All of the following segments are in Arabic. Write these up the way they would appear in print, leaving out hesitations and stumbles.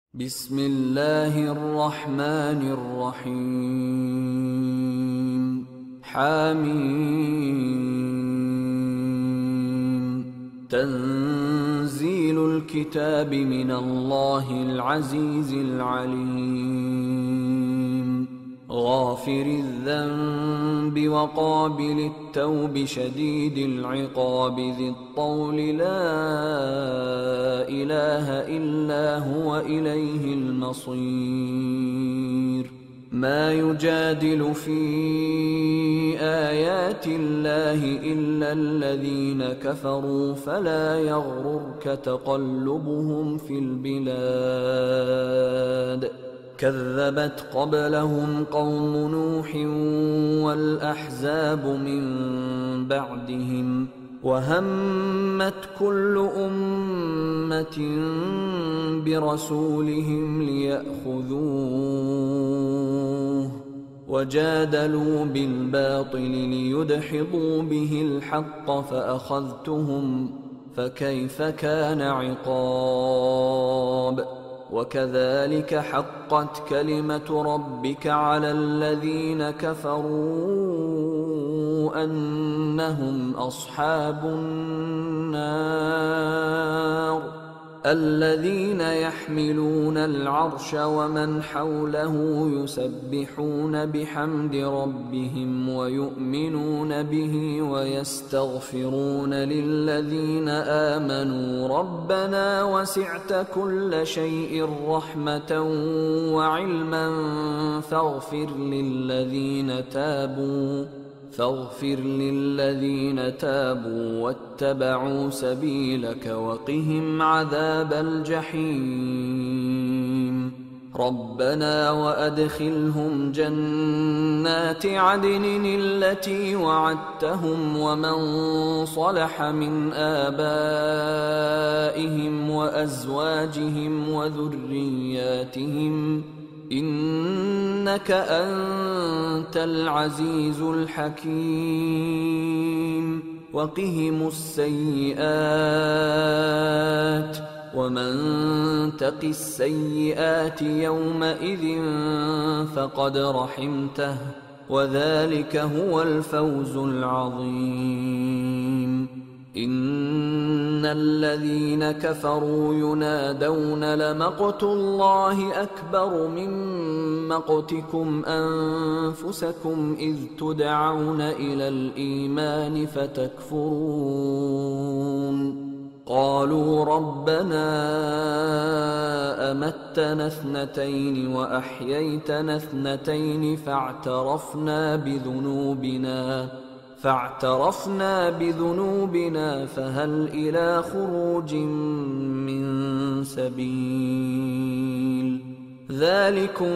بسم الله الرحمن الرحيم حميم تنزيل الكتاب من الله العزيز العليم غافر الذنب وقابل التوب شديد العقاب ذي الطول لا إله إلا هو إليه المصير ما يجادل في آيات الله إلا الذين كفروا فلا يغررك تقلبهم في البلاد كذبت قبلهم قوم نوح والأحزاب من بعدهم وهمت كل أمة برسولهم ليأخذوه وجادلوا بالباطل ليدحضوا به الحق فأخذتهم فكيف كان عقاب وكذلك حقت كلمة ربك على الذين كفروا أنهم أصحاب النار الذين يحملون العرش ومن حوله يسبحون بحمد ربهم ويؤمنون به ويستغفرون للذين آمنوا ربنا وسعت كل شيء رحمة وعلما فاغفر للذين تابوا واتبعوا سبيلك وقهم عذاب الجحيم ربنا وأدخلهم جنات عدن التي وعدتهم ومن صلح من آبائهم وأزواجهم وذرياتهم إنك أنت العزيز الحكيم وقهم السيئات ومن تق السيئات يومئذ فقد رحمته وذلك هو الفوز العظيم إن الذين كفروا ينادون لمقت الله أكبر من مقتكم أنفسكم إذ تدعون إلى الإيمان فتكفرون قالوا ربنا أمتنا اثنتين وأحييتنا اثنتين فاعترفنا بذنوبنا فهل إلى خروج من سبيل ذلكم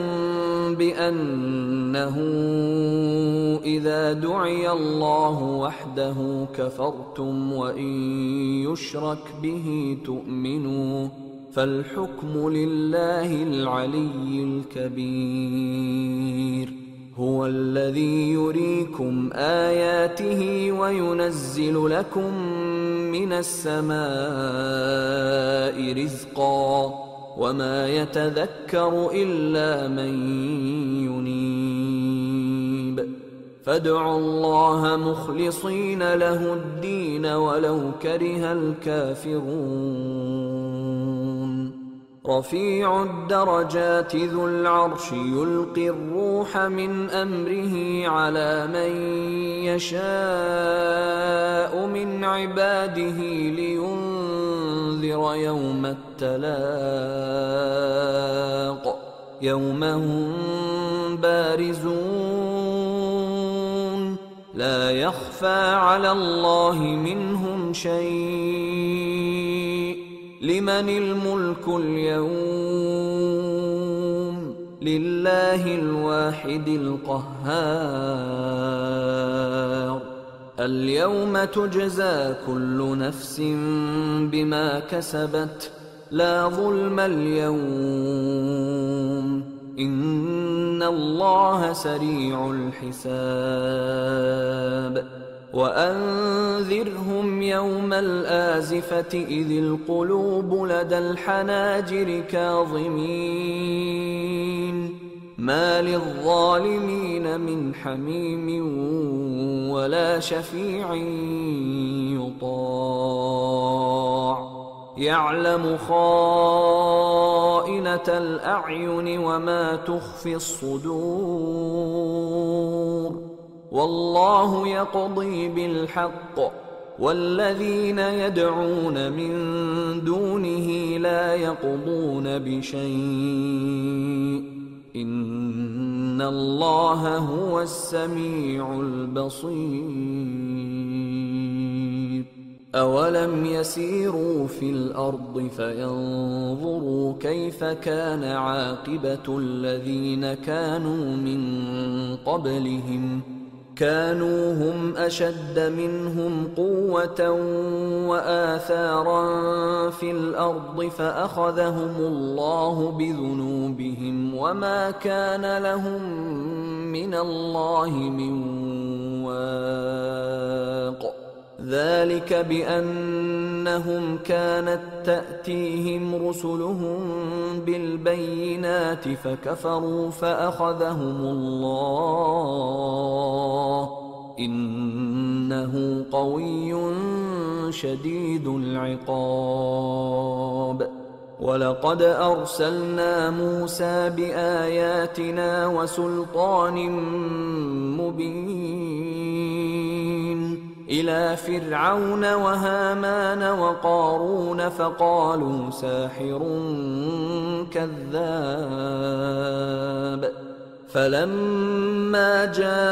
بأنه إذا دعي الله وحده كفرتم وإن يشرك به تؤمنوا فالحكم لله العلي الكبير هو الذي يريكم آياته وينزل لكم من السماء رزقا وما يتذكر إلا من ينيب فادعوا الله مخلصين له الدين ولو كره الكافرون رفيع الدرجات ذو العرش يلقي الروح من أمره على من يشاء من عباده لينذر يوم التلاق يوم هم بارزون لا يخفى على الله منهم شيء لمن الملك اليوم لله الواحد القهار اليوم تجزى كل نفس بما كسبت لا ظلم اليوم إن الله سريع الحساب وأنذرهم يوم الآزفة إذ القلوب لدى الحناجر كاظمين ما للظالمين من حميم ولا شفيع يطاع يعلم خائنة الأعين وما تخفي الصدور والله يقضي بالحق والذين يدعون من دونه لا يقضون بشيء إن الله هو السميع البصير أولم يسيروا في الأرض فينظروا كيف كان عاقبة الذين كانوا من قبلهم كانوا هم أشد منهم قوة وآثارا في الأرض فأخذهم الله بذنوبهم وما كان لهم من الله من واق ذلك بأنهم كانت تأتيهم رسلهم بالبينات فكفروا فأخذهم الله إنه قوي شديد العقاب ولقد أرسلنا موسى بآياتنا وسلطان مبين إلى فرعون وهامان وقارون فقالوا ساحر كذاب فلما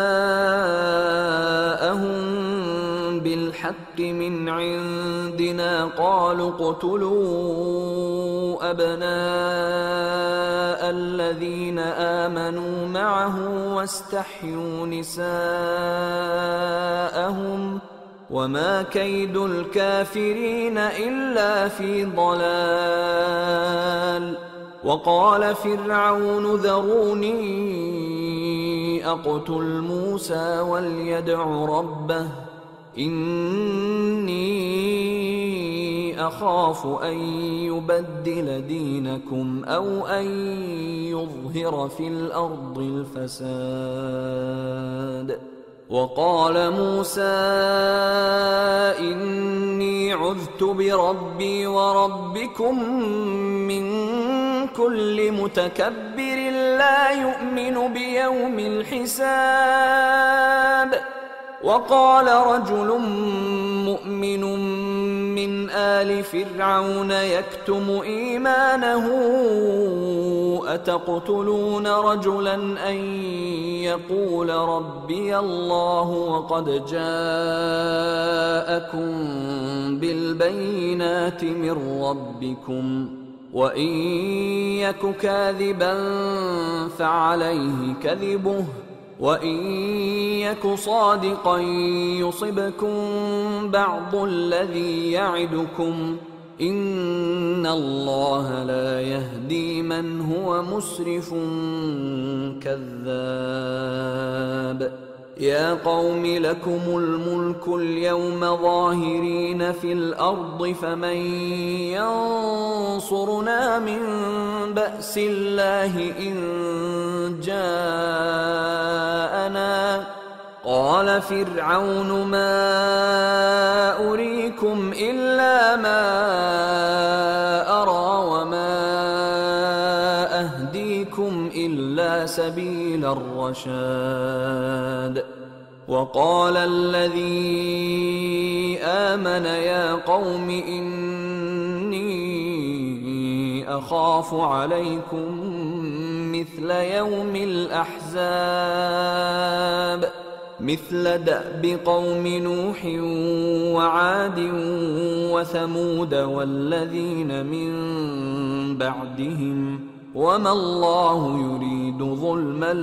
جاءهم بالحق من عندنا قالوا اقتلوا أبناء الذين آمنوا معه واستحيوا نساءهم وما كيد الكافرين إلا في ضلال وقال فرعون ذروني أقتل موسى وليدع ربه إني أخاف أن يبدل دينكم أو أن يظهر في الأرض الفساد وقال موسى إني عذت بربي وربكم من كل متكبر لا يؤمن بيوم الحساب وقال رجل مؤمن من آل فرعون يكتم إيمانه أتقتلون رجلا أن يقول ربي الله وقد جاءكم بالبينات من ربكم وإن يك كاذبا فعليه كذبه وإن يك صادقا يصبكم بعض الذي يعدكم إن الله لا يهدي من هو مسرف كذاب يا قوم لكم الملك اليوم ظاهرين في الأرض فمن ينصرنا من بأس الله إن جاءنا قال فرعون ما أريكم إلا ما أرى وما أهديكم إلا سبيل الرشاد وقال الذي آمن يا قوم إني أخاف عليكم مثل يوم الأحزاب مثل دأب قوم نوح وعاد وثمود والذين من بعدهم وما الله يريد ظلما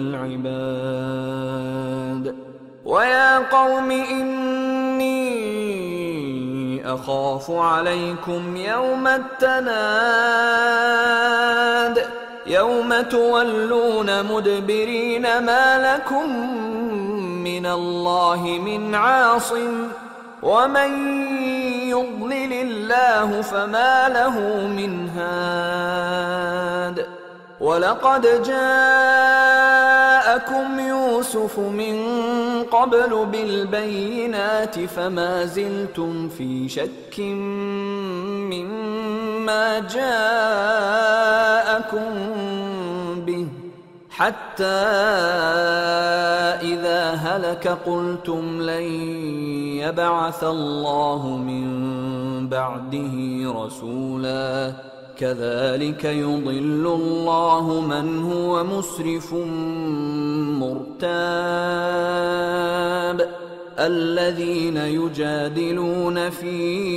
للعباد ويا قوم إني أخاف عليكم يوم التناد يوم تولون مدبرين ما لكم من من الله من عاصم ومن يضلل الله فما له من هاد ولقد جاءكم يوسف من قبل بالبينات فما زلتم في شك مما جاءكم به حتى إذا هلك قلتم لن يبعث الله من بعده رسولا كذلك يضل الله من هو مسرف مرتاب الذين يجادلون في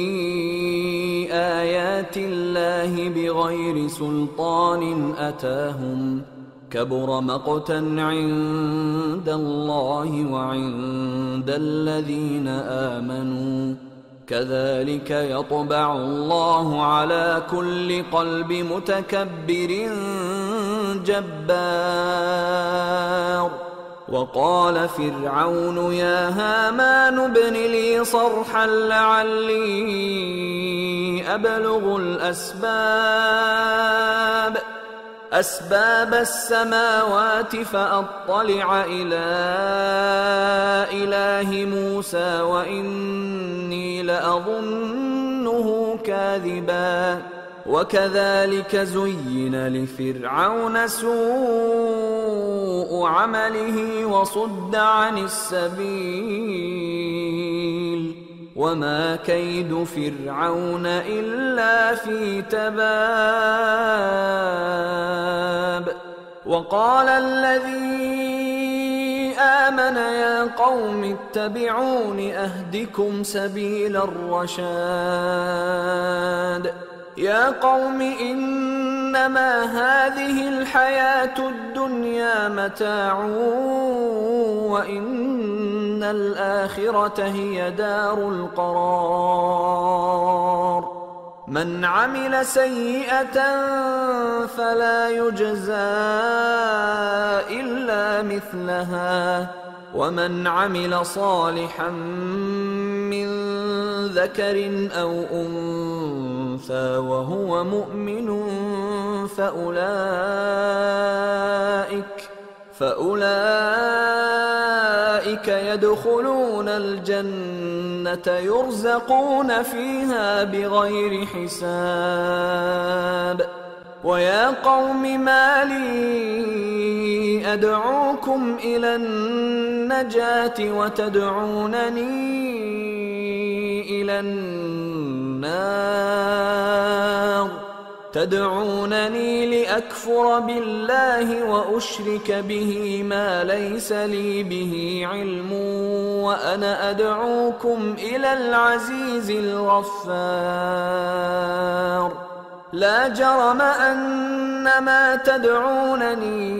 آيات الله بغير سلطان أتاهم كبر مقتا عند الله وعند الذين آمنوا كذلك يطبع الله على كل قلب متكبر جبار وقال فرعون يا هامان ابن لي صرحا لعلي أبلغ أسباب السماوات فأطلع إلى إله موسى وإني لأظنه كاذبا وكذلك زين لفرعون سوء عمله وصد عن السبيل وما كيد فرعون إلا في تباب وقال الذي آمن يا قوم اتبعون أهدكم سبيل الرشاد يا قوم إنما هذه الحياة الدنيا متاع وإن الآخرة هي دار القرار من عمل سيئة فلا يجزى إلا مثلها ومن عمل صالحا من ذكر أو أنثى وهو مؤمن فأولئك يدخلون الجنة يرزقون فيها بغير حساب ويا قوم ما لي أدعوكم إلى النجاة وتدعونني إلى النار تدعونني لأكفر بالله وأشرك به ما ليس لي به علم وأنا أدعوكم إلى العزيز الغفار لا جرم أن ما تدعونني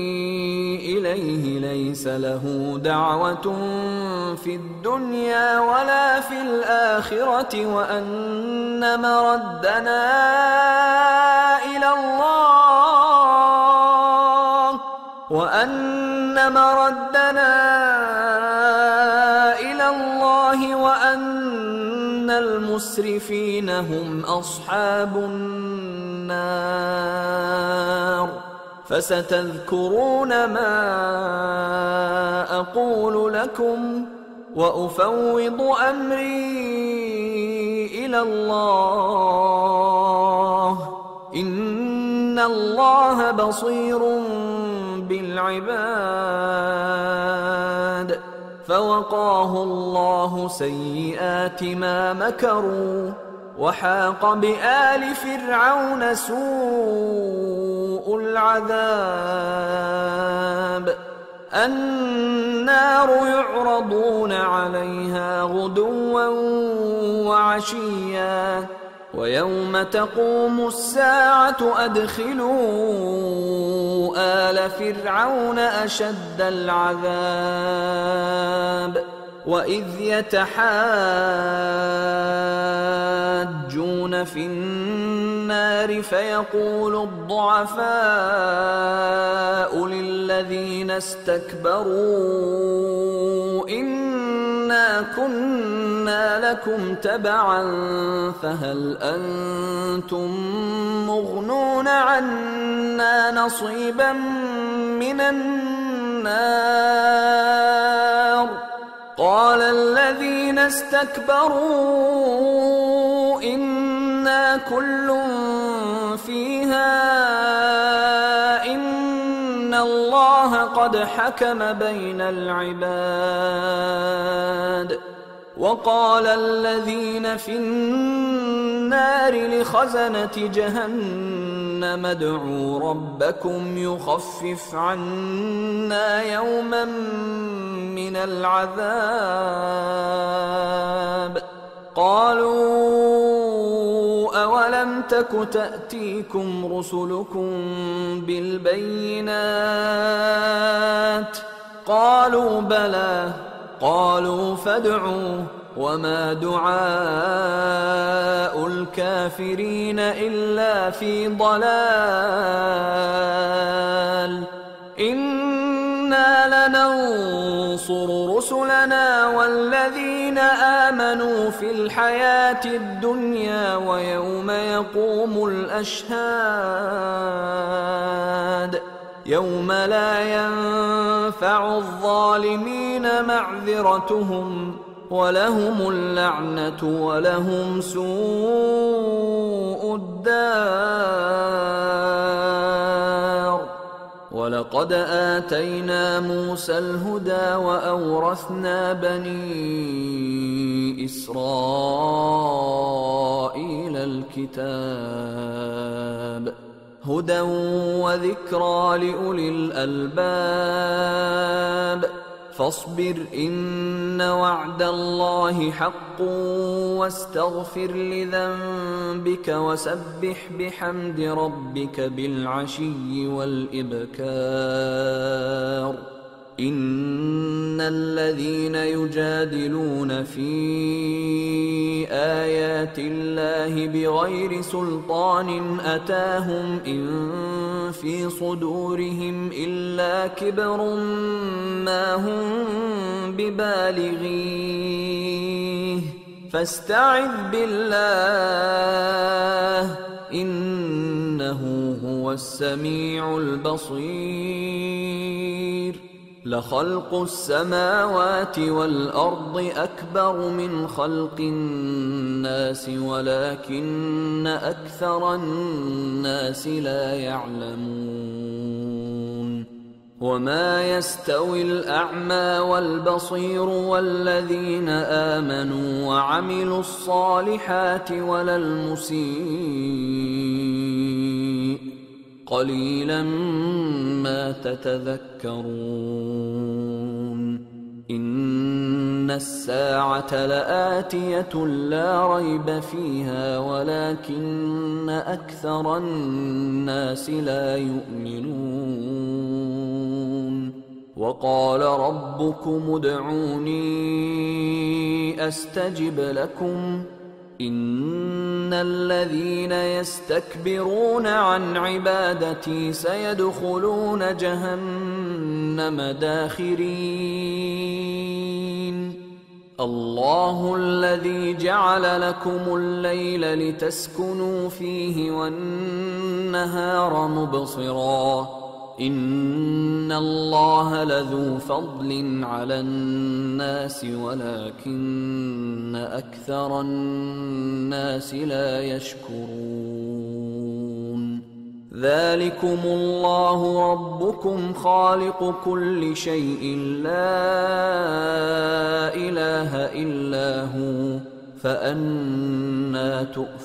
إليه ليس له دعوة في الدنيا ولا في الآخرة وأن مردنا إلى الله وأن المسرفين هم أصحاب النار فستذكرون ما أقول لكم وأفوض أمري إلى الله إن الله بصير بالعباد فوقاه الله سيئات ما مكروا وحاق بآل فرعون سوء العذاب النار يعرضون عليها غدوا وعشيا ويوم تقوم الساعة أدخلوا آل فرعون أشد العذاب وإذ يتحاجون في النار كيف يقول الضعفاء للذين استكبروا إنا كنا لكم تبعا فهل أنتم مغنون عنا نصيبا من النار قال الذين استكبروا إنا كل فيها إن الله قد حكم بين العباد وقال الذين في النار لخزنة جهنم ادعوا ربكم يخفف عنا يوما من العذاب قالوا أولم تك تأتيكم رسلكم بالبينات قالوا بلى قالوا فادعوا وما دعاء الكافرين إلا في ضلال إنا لننصر رسلنا والذين آمنوا في الحياة الدنيا ويوم يقوم الأشهاد يوم لا ينفع الظالمين معذرتهم ولهم اللعنة ولهم سوء الدار ولقد آتينا موسى الهدى وأورثنا بني إسرائيل الكتاب هدى وذكرى لأولي الألباب فاصبر إن وعد الله حق واستغفر لذنبك وسبح بحمد ربك بالعشي والإبكار إن الذين يجادلون في آيات الله بغير سلطان أتاهم إن في صدورهم إلا كبر ما هم ببالغيه فاستعذ بالله إنه هو السميع البصير لخلق السماوات والأرض أكبر من خلق الناس ولكن أكثر الناس لا يعلمون وما يستوي الأعمى والبصير والذين آمنوا وعملوا الصالحات ولا المسيء قليلا ما تتذكرون إن الساعة لآتية لا ريب فيها ولكن أكثر الناس لا يؤمنون وقال ربكم ادعوني أستجب لكم إن الذين يستكبرون عن عبادتي سيدخلون جهنم داخرين الله الذي جعل لكم الليل لتسكنوا فيه والنهار مبصرا إن الله لذو فضل على الناس ولكن أكثر الناس لا يشكرون ذلكم الله ربكم خالق كل شيء لا إله إلا هو فأنى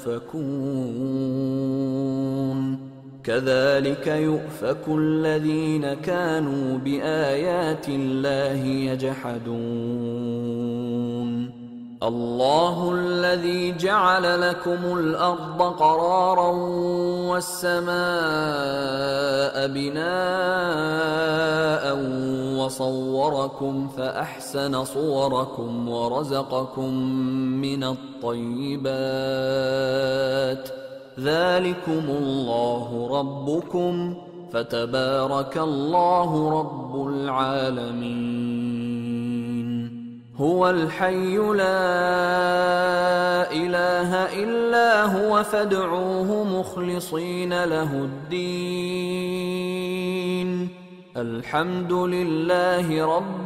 تؤفكون كذلك يؤفك الذين كانوا بآيات الله يجحدون الله الذي جعل لكم الأرض قرارا والسماء بناء وصوركم فأحسن صوركم ورزقكم من الطيبات ذلكم الله ربكم فتبارك الله رب العالمين. هو الحي لا إله إلا هو فادعوه مخلصين له الدين الحمد لله رب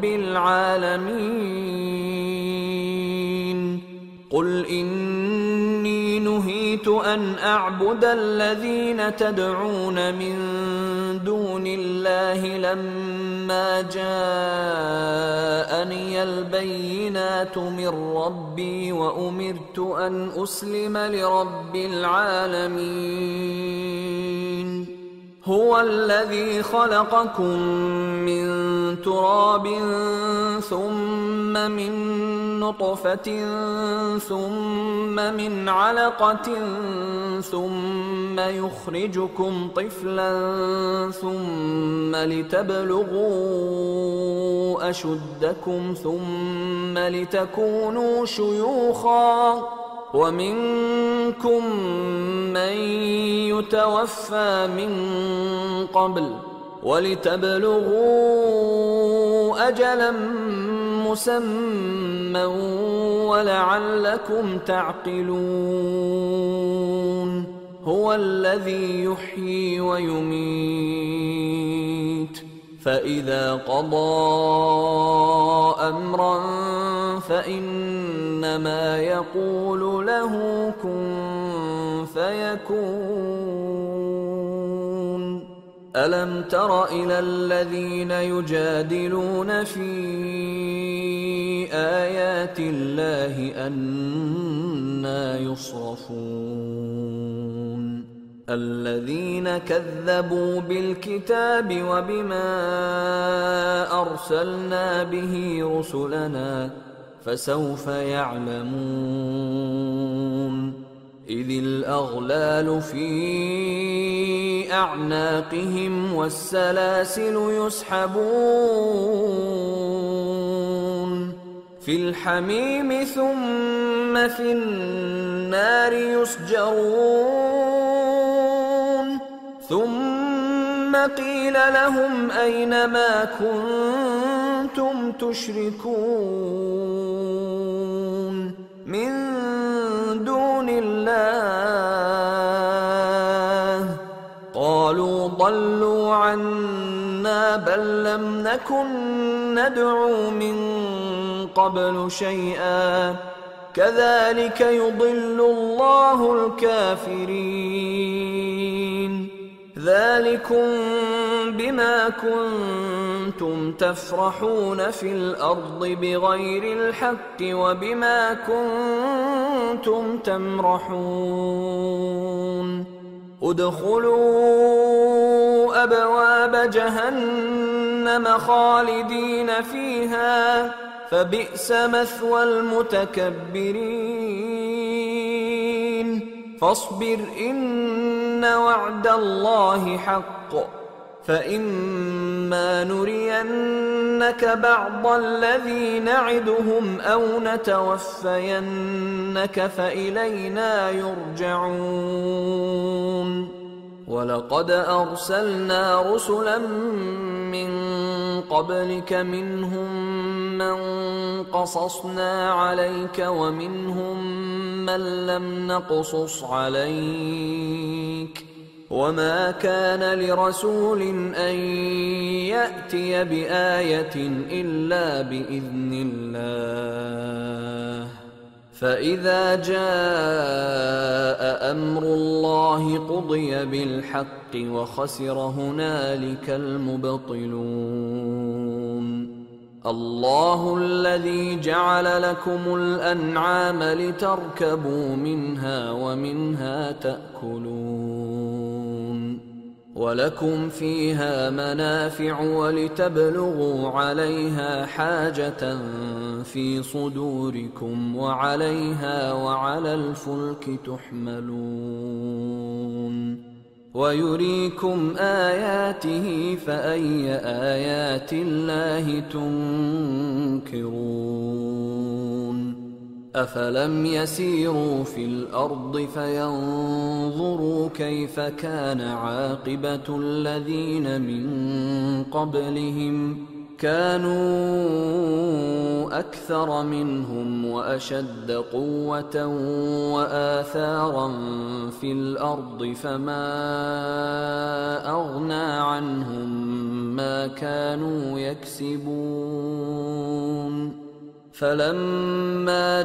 العالمين. قل إني نهيت أن أعبد الذين تدعون من دون الله لما جاءني البينات من ربي وأمرت أن أسلم لرب العالمين. هو الذي خلقكم من تراب ثم من نطفة ثم من علقة ثم يخرجكم طفلا ثم لتبلغوا أشدكم ثم لتكونوا شيوخا ومنكم من يتوفى من قبل ولتبلغوا أجلا مسمى ولعلكم تعقلون. هو الذي يحيي ويميت فإذا قضى أمرا فإنما يقول له كن فيكون. ألم تر إلى الذين يجادلون في آيات الله أنى يصرفون الذين كذبوا بالكتاب وبما أرسلنا به رسلنا فسوف يعلمون. إذ الأغلال في أعناقهم والسلاسل يسحبون في الحميم ثم في النار يسجرون ثم قيل لهم أين ما كنتم تشركون من دون الله قالوا ضلوا عنا بل لم نكن ندعو من قبل شيئا كذلك يضل الله الكافرين. ذلكم بما كنتم تفرحون في الأرض بغير الحق وبما كنتم تمرحون. ادخلوا أبواب جهنم خالدين فيها فبئس مثوى المتكبرين. فاصبر إن وعد الله حق فإما نرينك بعض الذي نعدهم أو نتوفينك فإلينا يرجعون. ولقد أرسلنا رسلا من قبلك منهم من قصصنا عليك ومنهم من لم نقصص عليك وما كان لرسول أن يأتي بآية إلا بإذن الله. فإذا جاء أمر الله قضي بالحق وخسر هنالك المبطلون. الله الذي جعل لكم الأنعام لتركبوا منها ومنها تأكلون ولكم فيها منافع ولتبلغوا عليها حاجة في صدوركم وعليها وعلى الفلك تحملون ويريكم آياته فأي آيات الله تنكرون. أفلم يسيروا في الأرض فينظروا كيف كان عاقبة الذين من قبلهم كانوا أكثر منهم وأشد قوة وآثارا في الأرض فما أغنى عنهم ما كانوا يكسبون فلما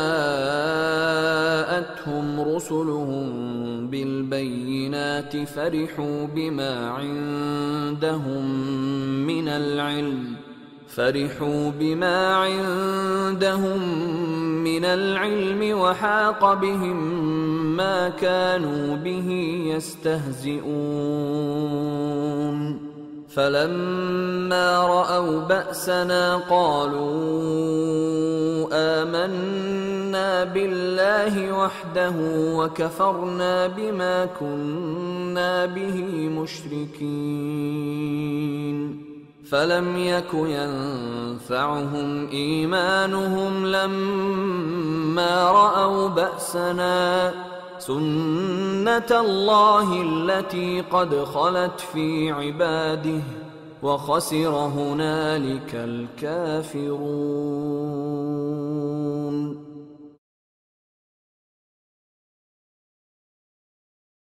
جاءتهم رسلهم بالبينات فرحوا بما عندهم من العلم وحاق بهم ما كانوا به يستهزئون فلما رأوا بأسنا قالوا آمنا بالله وحده وكفرنا بما كنا به مشركين فلم يك ينفعهم إيمانهم لما رأوا بأسنا سنة الله التي قد خلت في عباده وخسر هنالك الكافرون.